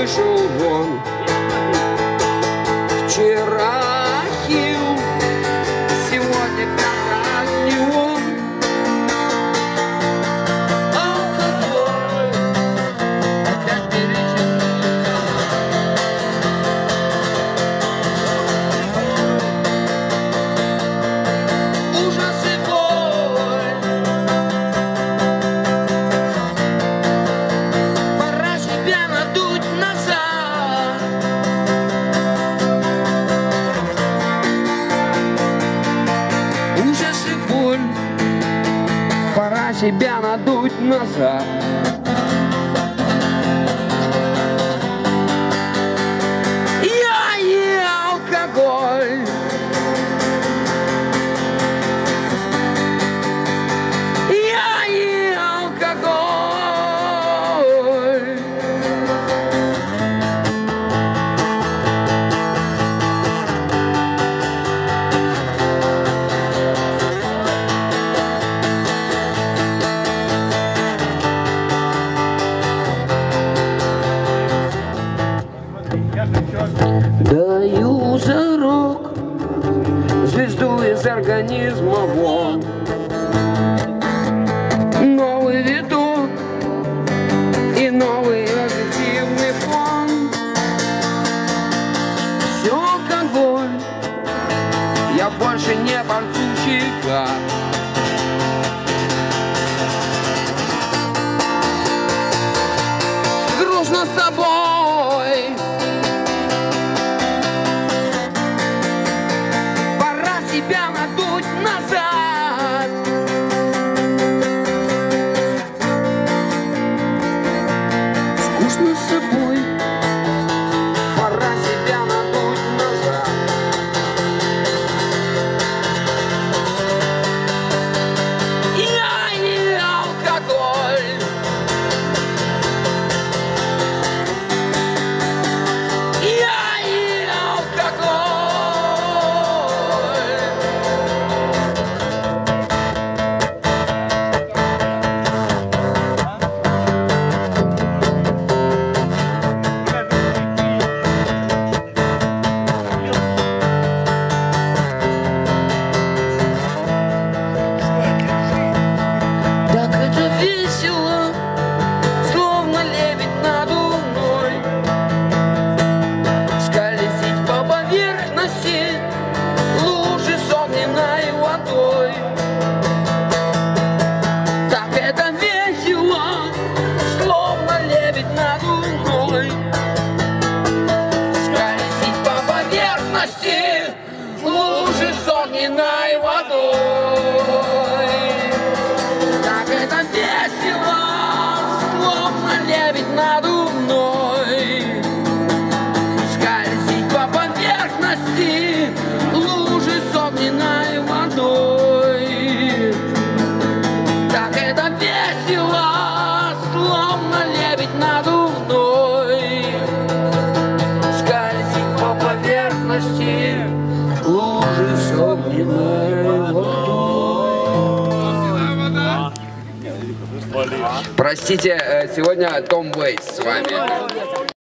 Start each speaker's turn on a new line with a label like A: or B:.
A: вышел вон. Вчера Ахилл, сегодня как не он. Алкоголь опять перечеркнулся. Ужас и боль. Пора себя надуть назад. Ужас и боль. Пора себя надуть назад. Я и алкоголь. Я и алкоголь. Даю зарок, звезду из организма вон. Новый виток и новый объективный фон. Все алкоголь, я больше не борцущий гад. Грустно с тобой. Пора себя надуть назад. Скучно с собой. Пора себя надуть назад. Я и алкоголь. Я и алкоголь. Так это весело, словно лебедь надо мной, скользить по поверхности лужи с огненной водой. Так это весело, словно лебедь надо мной, скользить по поверхности лужи с огненной водой. Так это весело, словно лебедь надо мной, скользить по поверхности лужи с огненной водой. Так это весело, словно лебедь надо мной, скользить по поверхности лужи с огненной водой. Простите, сегодня Том Уэйс с вами.